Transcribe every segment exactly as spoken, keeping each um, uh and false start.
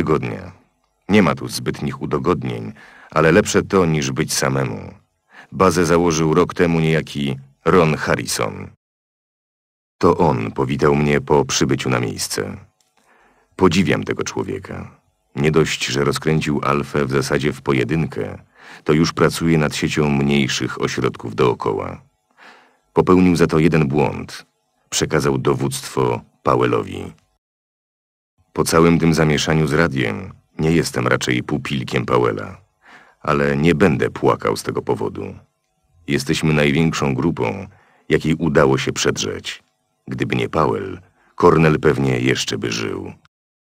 tygodnia. Nie ma tu zbytnich udogodnień, ale lepsze to niż być samemu. Bazę założył rok temu niejaki Ron Harrison. To on powitał mnie po przybyciu na miejsce. Podziwiam tego człowieka. Nie dość, że rozkręcił Alfę w zasadzie w pojedynkę, to już pracuje nad siecią mniejszych ośrodków dookoła. Popełnił za to jeden błąd. Przekazał dowództwo Powellowi. Po całym tym zamieszaniu z radiem nie jestem raczej pupilkiem Powella, ale nie będę płakał z tego powodu. Jesteśmy największą grupą, jakiej udało się przedrzeć. Gdyby nie Powell, Cornell pewnie jeszcze by żył.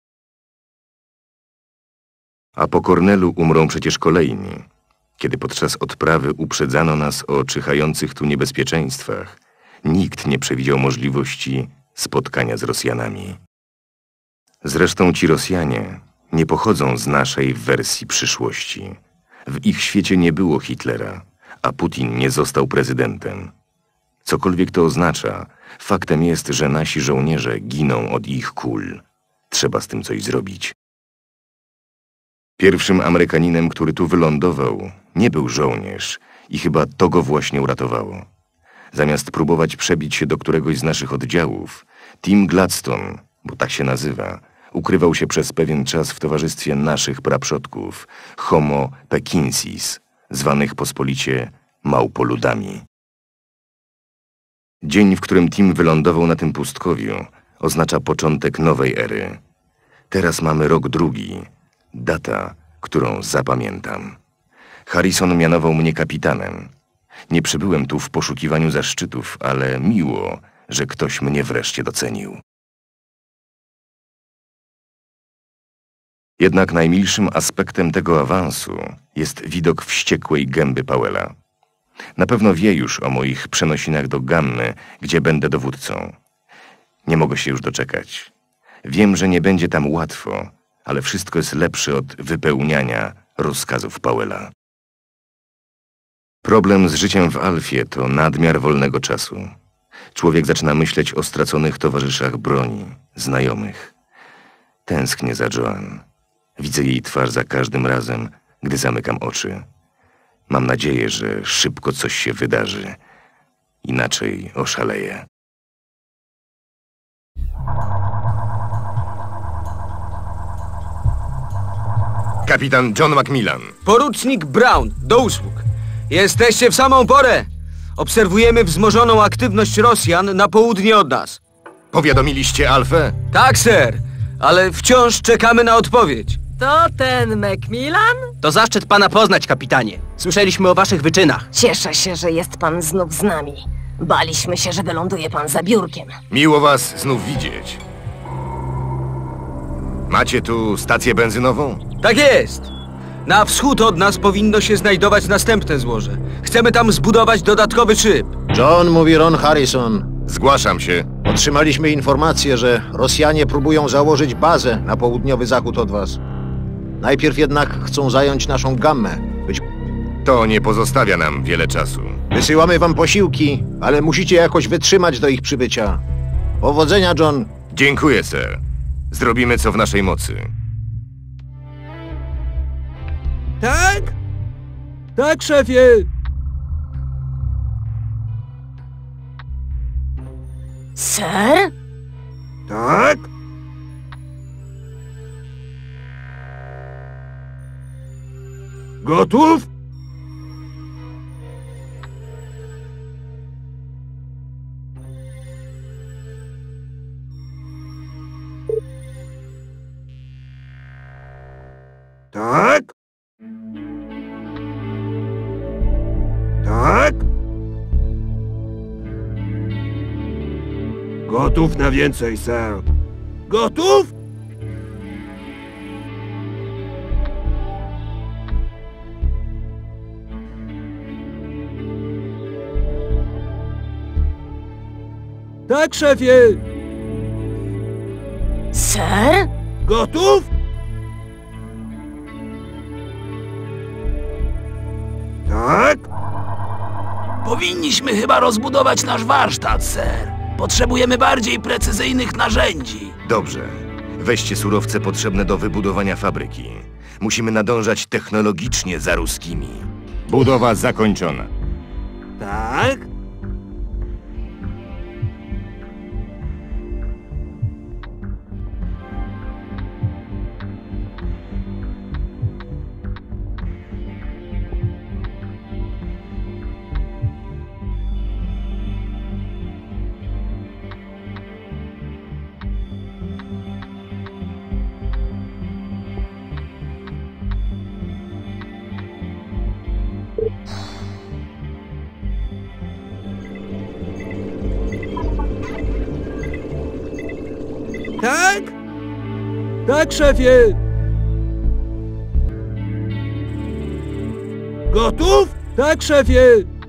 A po Cornelu umrą przecież kolejni. Kiedy podczas odprawy uprzedzano nas o czyhających tu niebezpieczeństwach, nikt nie przewidział możliwości spotkania z Rosjanami. Zresztą ci Rosjanie nie pochodzą z naszej wersji przyszłości. W ich świecie nie było Hitlera, a Putin nie został prezydentem. Cokolwiek to oznacza, faktem jest, że nasi żołnierze giną od ich kul. Trzeba z tym coś zrobić. Pierwszym Amerykaninem, który tu wylądował, nie był żołnierz i chyba to go właśnie uratowało. Zamiast próbować przebić się do któregoś z naszych oddziałów, Tim Gladstone, bo tak się nazywa, ukrywał się przez pewien czas w towarzystwie naszych praprzodków, Homo pekinsis, zwanych pospolicie małpoludami. Dzień, w którym Tim wylądował na tym pustkowiu, oznacza początek nowej ery. Teraz mamy rok drugi, data, którą zapamiętam. Harrison mianował mnie kapitanem. Nie przybyłem tu w poszukiwaniu zaszczytów, ale miło, że ktoś mnie wreszcie docenił. Jednak najmilszym aspektem tego awansu jest widok wściekłej gęby Powella. Na pewno wie już o moich przenosinach do Gammy, gdzie będę dowódcą. Nie mogę się już doczekać. Wiem, że nie będzie tam łatwo, ale wszystko jest lepsze od wypełniania rozkazów Powella. Problem z życiem w Alfie to nadmiar wolnego czasu. Człowiek zaczyna myśleć o straconych towarzyszach broni, znajomych. Tęsknię za Joan. Widzę jej twarz za każdym razem, gdy zamykam oczy. Mam nadzieję, że szybko coś się wydarzy. Inaczej oszaleję. Kapitan John Macmillan. Porucznik Brown, do usług. Jesteście w samą porę. Obserwujemy wzmożoną aktywność Rosjan na południe od nas. Powiadomiliście Alfę? Tak, ser, ale wciąż czekamy na odpowiedź. To ten Macmillan? To zaszczyt pana poznać, kapitanie. Słyszeliśmy o waszych wyczynach. Cieszę się, że jest pan znów z nami. Baliśmy się, że wyląduje pan za biurkiem. Miło was znów widzieć. Macie tu stację benzynową? Tak jest. Na wschód od nas powinno się znajdować następne złoże. Chcemy tam zbudować dodatkowy szyb. John, mówi Ron Harrison. Zgłaszam się. Otrzymaliśmy informację, że Rosjanie próbują założyć bazę na południowy zachód od was. Najpierw jednak chcą zająć naszą Gammę. Być... To nie pozostawia nam wiele czasu. Wysyłamy wam posiłki, ale musicie jakoś wytrzymać do ich przybycia. Powodzenia, John. Dziękuję, sir. Zrobimy co w naszej mocy. Tak? Tak, szefie. Sir? Tak? Gotów? Tak? Tak? Gotów na więcej, sir. Gotów? Tak, szefie. Sir? Gotów? Tak? Powinniśmy chyba rozbudować nasz warsztat, ser. Potrzebujemy bardziej precyzyjnych narzędzi. Dobrze. Weźcie surowce potrzebne do wybudowania fabryki. Musimy nadążać technologicznie za ruskimi. Budowa zakończona. Tak? Tak? Tak, szefie! Gotów? Tak, szefie!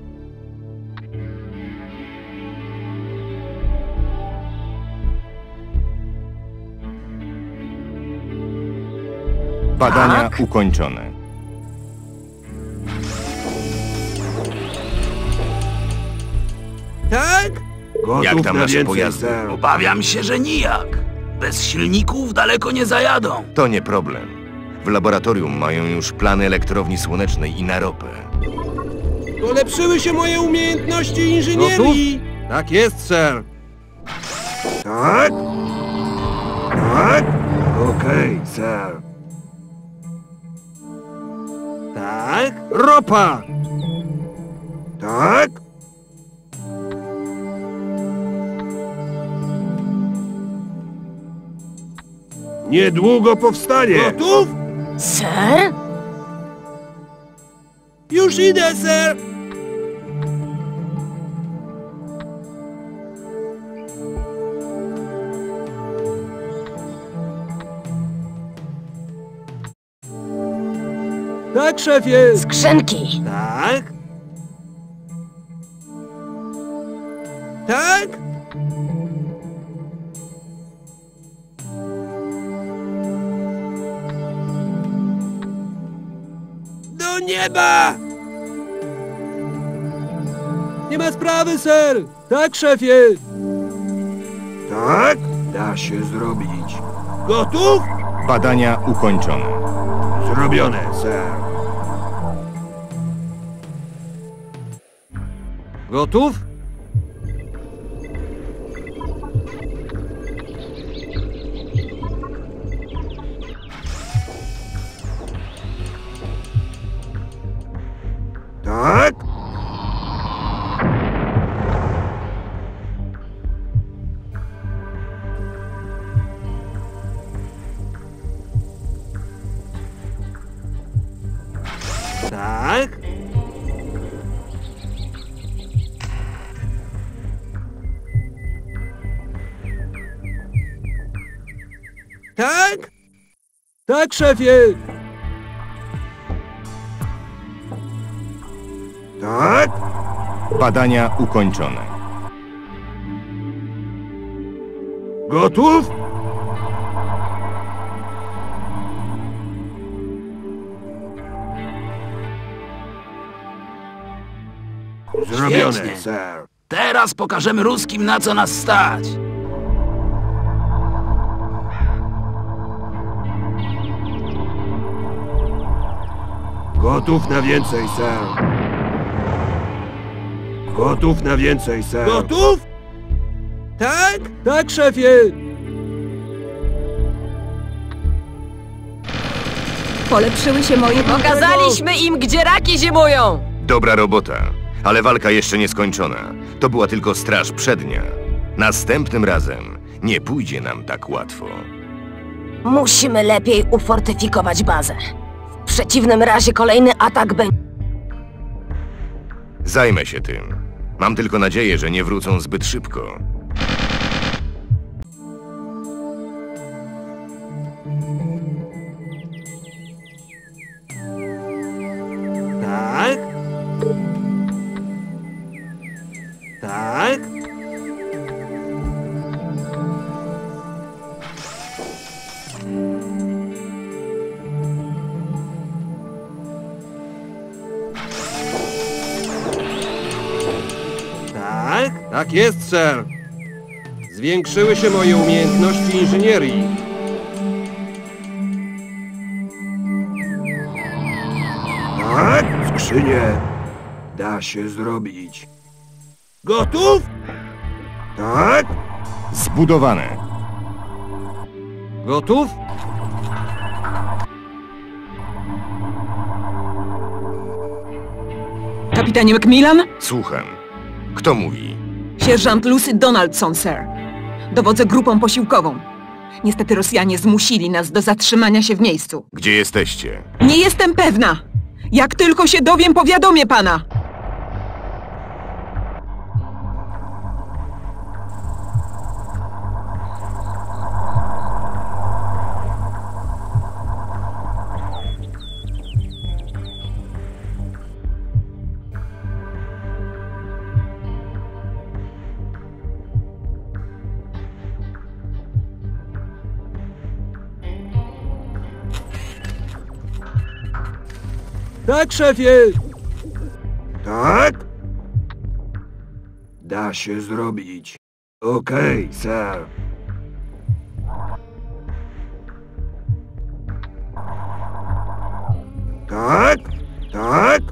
Badania Tak? ukończone. Tak? Gotów Jak tam na nasze więcej, pojazdy? sir. Obawiam się, że nijak. Bez silników daleko nie zajadą. To nie problem. W laboratorium mają już plany elektrowni słonecznej i na ropę. Polepszyły się moje umiejętności inżynierii. Tak jest, sir. Tak? Tak? Okej, sir. Tak? Ropa! Tak? Niedługo powstanie. Gotów? Ser? Już idę, sir. Tak, szefie. Skrzynki. Tak? Tak? Do nieba! Nie ma sprawy, ser. Tak, szefie. Tak? Da się zrobić. Gotów? Badania ukończone. Zrobione, ser. Gotów? Tak? Tak? Tak? Tak, szefie. Tak? Badania ukończone. Gotów? Zrobione, Świetnie. sir. Teraz pokażemy ruskim, na co nas stać. Gotów na więcej, sir. Gotów na więcej, sir. Gotów? Tak? Tak, szefie. Polepszyły się moje... Pokazaliśmy im, gdzie raki zimują! Dobra robota, ale walka jeszcze nie skończona. To była tylko straż przednia. Następnym razem nie pójdzie nam tak łatwo. Musimy lepiej ufortyfikować bazę. W przeciwnym razie kolejny atak będzie... Zajmę się tym. Mam tylko nadzieję, że nie wrócą zbyt szybko. Tak? Tak? Tak? Tak jest, sir. Zwiększyły się moje umiejętności inżynierii. czy nie? Da się zrobić. Gotów? Tak? Zbudowane. Gotów? Kapitanie Macmillan? Słucham. Kto mówi? Sierżant Lucy Donaldson, sir. Dowodzę grupą posiłkową. Niestety Rosjanie zmusili nas do zatrzymania się w miejscu. Gdzie jesteście? Nie jestem pewna. Jak tylko się dowiem, powiadomię pana. Tak, szefie! Tak? Da się zrobić. Okej, okay, sir. Tak? Tak?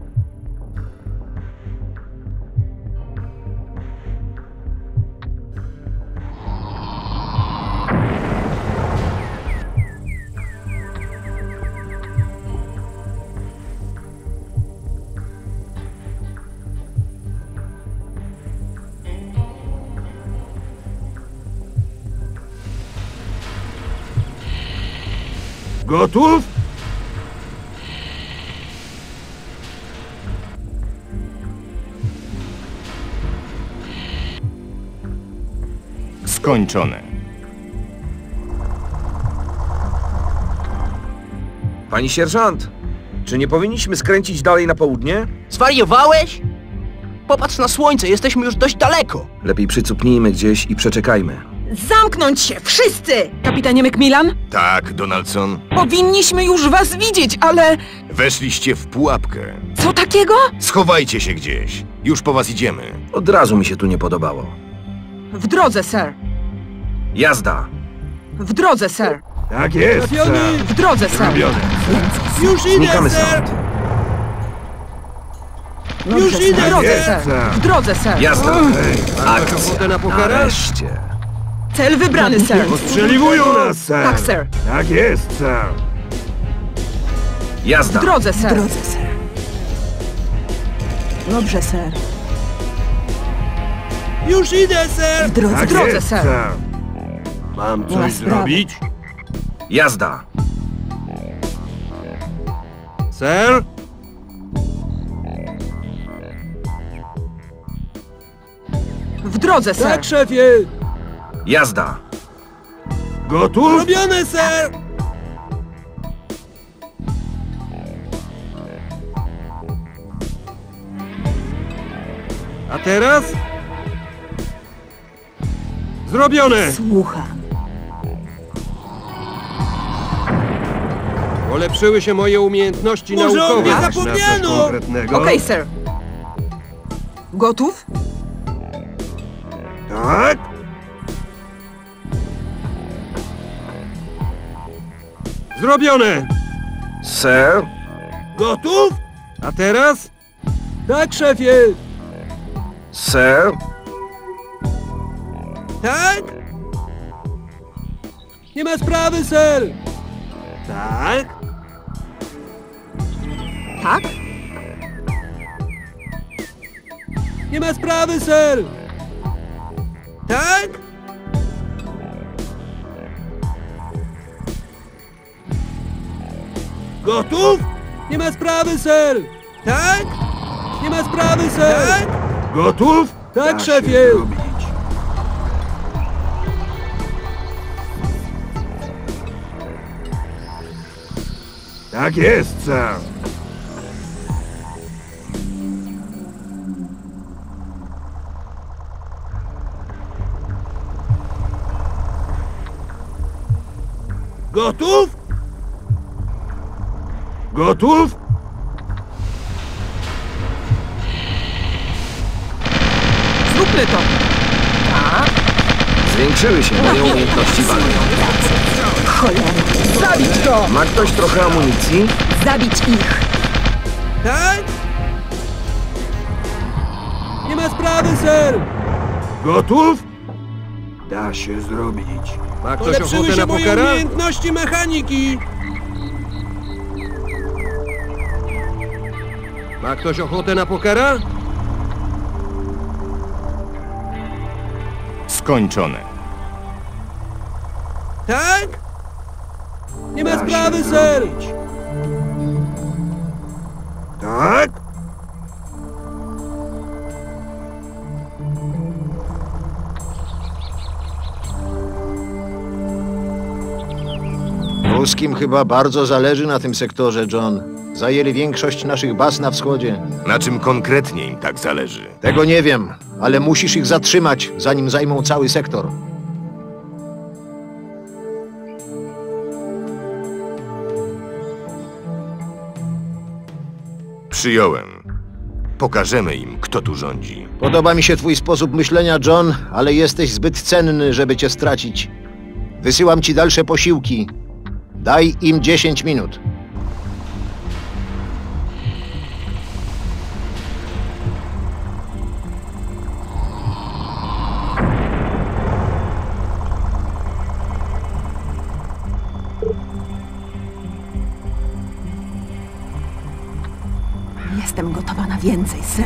Gotów? Skończone. Pani sierżant, czy nie powinniśmy skręcić dalej na południe? Zwariowałeś? Popatrz na słońce, jesteśmy już dość daleko. Lepiej przycupnijmy gdzieś i przeczekajmy. Zamknąć się, wszyscy! Kapitanie Macmillan? Tak, Donaldson. Powinniśmy już was widzieć, ale... Weszliście w pułapkę. Co takiego? Schowajcie się gdzieś. Już po was idziemy. Od razu mi się tu nie podobało. W drodze, sir. Jazda! W drodze, sir. Tak jest, sir. W drodze, sir. Już idę, Znikamy sir! stąd. Już W idę, drodze, sir! sir. W drodze, sir. Jazda! Masz ochotę na pokera? Nareszcie! Cel wybrany, sir. Ostrzeliwują nas, sir! Tak, sir. Tak jest, sir! W Jazda! drodze, sir. W drodze, sir. Dobrze, sir. Już idę, sir! W drodze. Tak W drodze, jest, sir. Mam Nie ma coś sprawy. zrobić? Jazda! Sir? W drodze, sir. Tak, szefie! Jazda! Gotów? Robione, sir! A teraz? Zrobione! Słucham. Polepszyły się moje umiejętności naukowe. Nie zapomniano! Konkretnego. Okej, sir. Gotów? Tak? Zrobione! Sir? Gotów? A teraz? Tak, szefie! Sir? Tak? Nie ma sprawy, sir! Tak? Tak? Nie ma sprawy, sir! Tak? Gotów? Nie ma sprawy, sir! Tak? Nie ma sprawy, sir! Tak? Gotów? Tak, szefie! Tak jest, sir! Gotów? Gotów? Zróbmy to. Zwiększyły się moje umiejętności walki. Cholera. Zabić go! Ma ktoś trochę amunicji? Zabić ich. Tak? Nie ma sprawy, ser! Gotów? Da się zrobić. Ma ktoś ochotę na moje umiejętności mechaniki! Ma ktoś ochotę na pokera? Skończone. Tak? Nie ma sprawy, ser! Tak? Ruskim chyba bardzo zależy na tym sektorze, John. Zajęli większość naszych baz na wschodzie. Na czym konkretnie im tak zależy? Tego nie wiem, ale musisz ich zatrzymać, zanim zajmą cały sektor. Przyjąłem. Pokażemy im, kto tu rządzi. Podoba mi się twój sposób myślenia, John, ale jesteś zbyt cenny, żeby cię stracić. Wysyłam ci dalsze posiłki. Daj im dziesięć minut. Jestem gotowa na więcej, sir.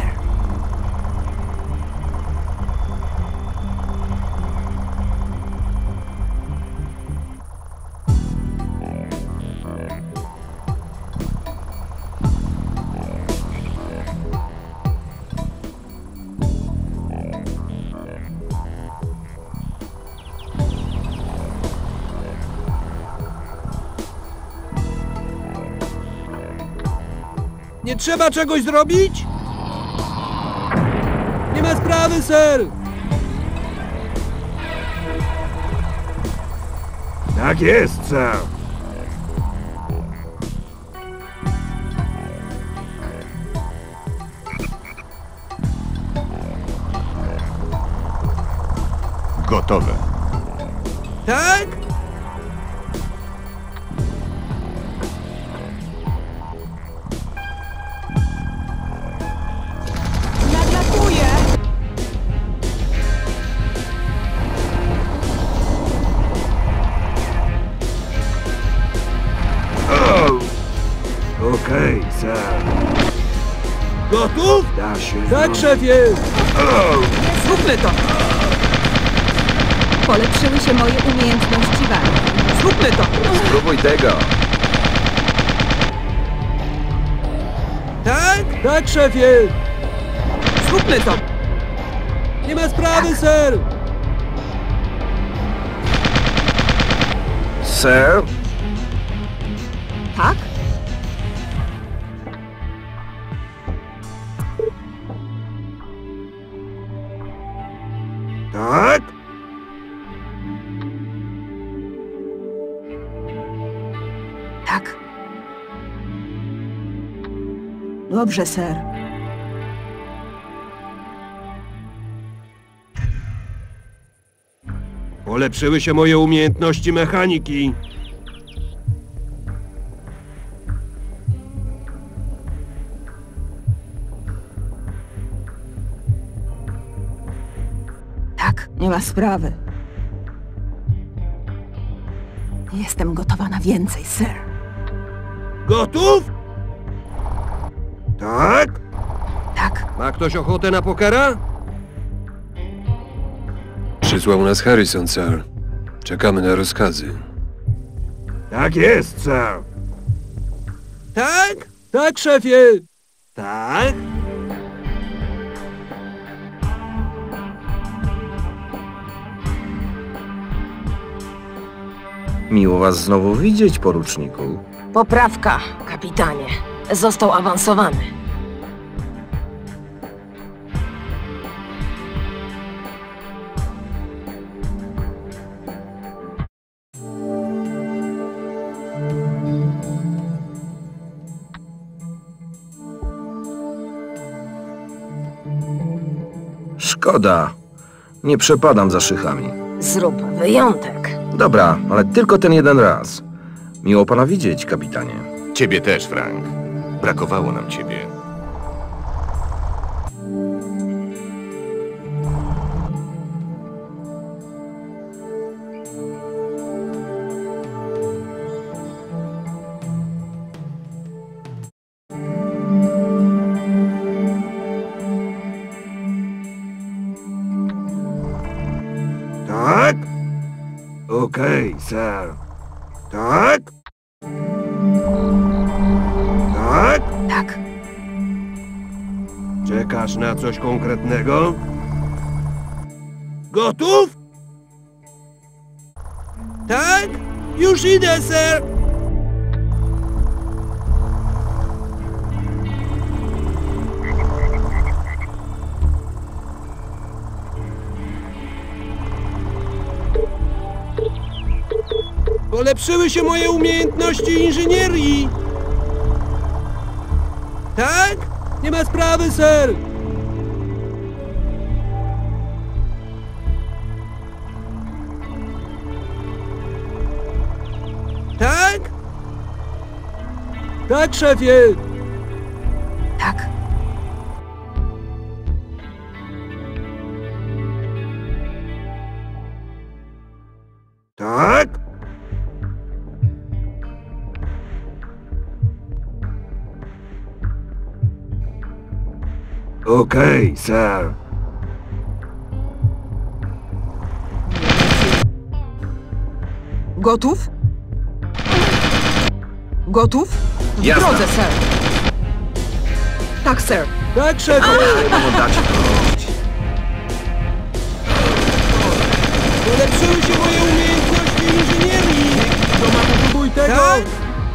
Nie trzeba czegoś zrobić? Nie ma sprawy, ser! Tak jest, sir. Gotowe. Tak? Okej, okay, sir. Gotów? Da się Tak, zrobić. szefie! Zróbmy to! Polepszyły się moje umiejętności walki. Zróbmy to! Spróbuj tego. Tak? Tak, szefie! Zróbmy to! Nie ma sprawy, ser! Sir? Tak? Tak? Tak. Dobrze, sir. Polepszyły się moje umiejętności mechaniki. Tak, nie ma sprawy. Jestem gotowa na więcej, sir. Gotów? Tak? Tak. Ma ktoś ochotę na pokera? Przysłał nas Harrison, sir. Czekamy na rozkazy. Tak jest, sir. Tak? Tak, szefie! Tak? Miło was znowu widzieć, poruczniku. Poprawka, kapitanie. Został awansowany. Szkoda. Nie przepadam za szychami. Zrób wyjątek. Dobra, ale tylko ten jeden raz. Miło pana widzieć, kapitanie. Ciebie też, Frank. Brakowało nam ciebie. Okej, sir. Tak? Tak? Tak. Czekasz na coś konkretnego? Gotów? Tak? Już idę, ser! Polepszyły się moje umiejętności inżynierii! Tak? Nie ma sprawy, ser! Tak? Tak, szefie! Tak. Tak? Okej, sir. Gotów? Gotów? W Jasne. drodze, sir. Tak, sir. Tak, szefie! Polepszyły się moje umiejętności inżynierii! To ma popróbuj tego! Tak?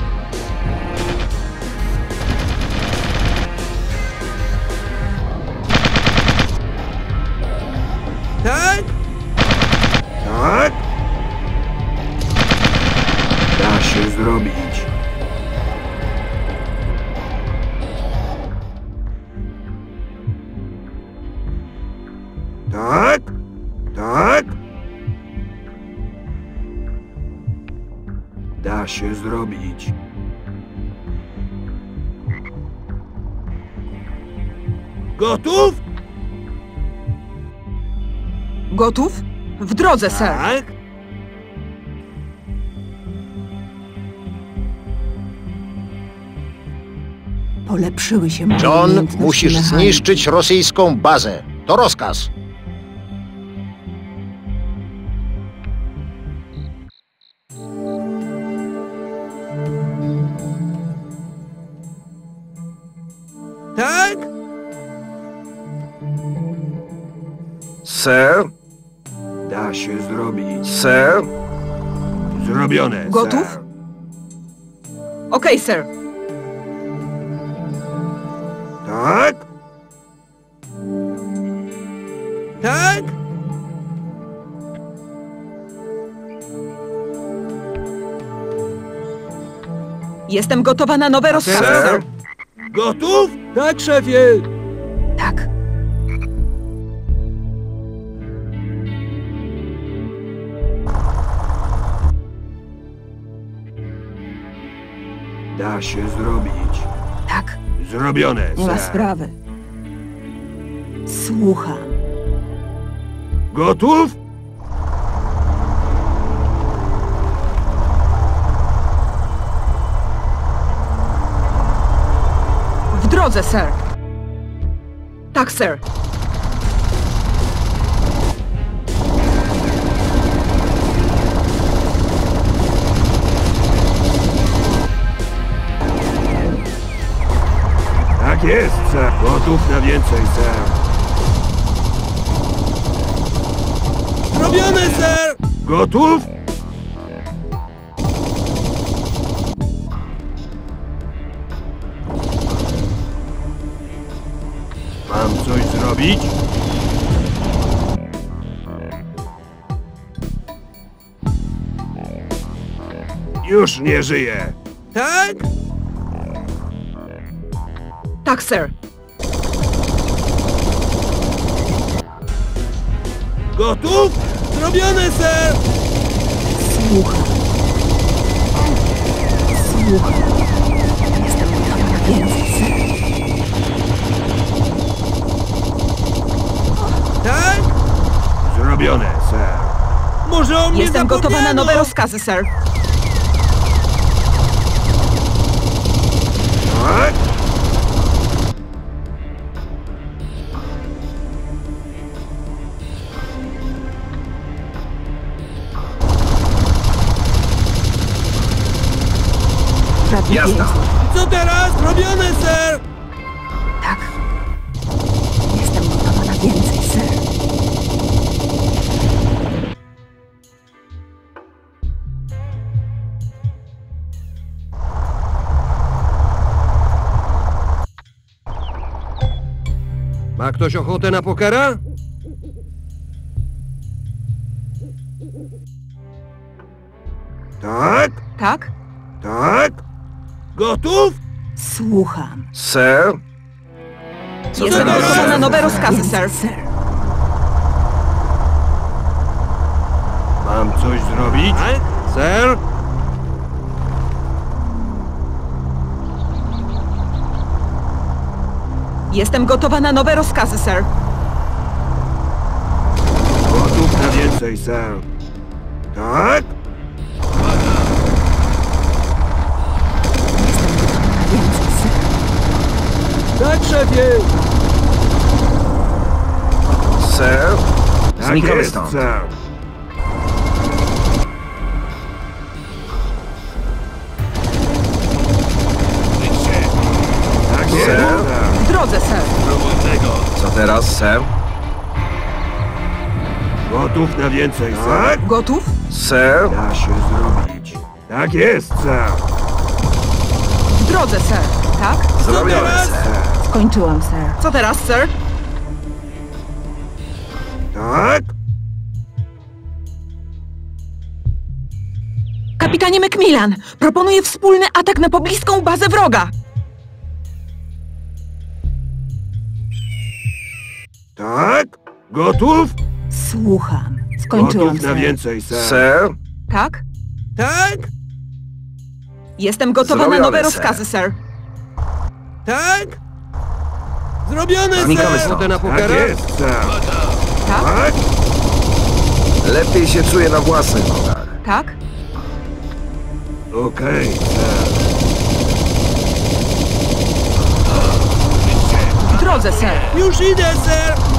Tak? Tak? Da się zrobić. Tak? Tak? Da się zrobić. Gotów? Gotów? W drodze, sir. Tak? Polepszyły się moje John, umiejętności musisz mechaniki. zniszczyć rosyjską bazę. To rozkaz. Tak? Sir? Da się zrobić. Sir? Zrobione, Gotów? sir. Okej, sir. Tak? Tak? Jestem gotowa na nowe rozkazy, Sir? sir. Gotów? Tak, szefie! Tak. Da się zrobić. Tak. Zrobione, Nie ma sir. sprawy. Słucham. Gotów? W drodze, sir. Tak, sir. Tak jest, sir. Gotów na więcej, sir. Zrobione, ser! Gotów? Mam coś zrobić? Już nie żyję. Tak? Tak, sir. Gotów? Zrobione, ser! Słucham. Słucham. Jestem gotowa na więcej, sir. Tak? Zrobione, sir. Może o mnie Jestem gotowa na zapomniano? nowe rozkazy, sir. Tak? Jasne. Co teraz? Robione, ser! Tak. Jestem gotowa na więcej, ser. Ma ktoś ochotę na pokera? Tak? Tak? Tak? Gotów? Słucham. Sir? Jestem gotowa na nowe rozkazy, sir. Mam coś zrobić? Tak? Ser? Jestem gotowa na nowe rozkazy, sir. Gotów na więcej, sir. Tak? Więcej, ser. Tak, szefie! Sir? Tak Znikamy jest, stąd. sir. Tak jest, Sir? sir. W drodze, sir. Co teraz, sir? Gotów na więcej, sir. Gotów? Sir? Da się zrobić. Tak jest, sir. W drodze, sir. Tak? Zrobione, sir. Skończyłam, ser. Co teraz, sir? Tak? Kapitanie Macmillan, proponuję wspólny atak na pobliską bazę wroga. Tak? Gotów? Słucham. Skończyłam, Gotów na ser. więcej, sir. Sir? Tak? Tak? Jestem gotowa Zrobione, na nowe sir. rozkazy, sir. Tak? Zrobione, Znikamy ser! stąd. Ochotę na Tak pokera? jest, sir. Tak? Tak? Lepiej się czuję na własnych nogach. Tak? Okej, sir. W drodze, sir. Już idę, ser!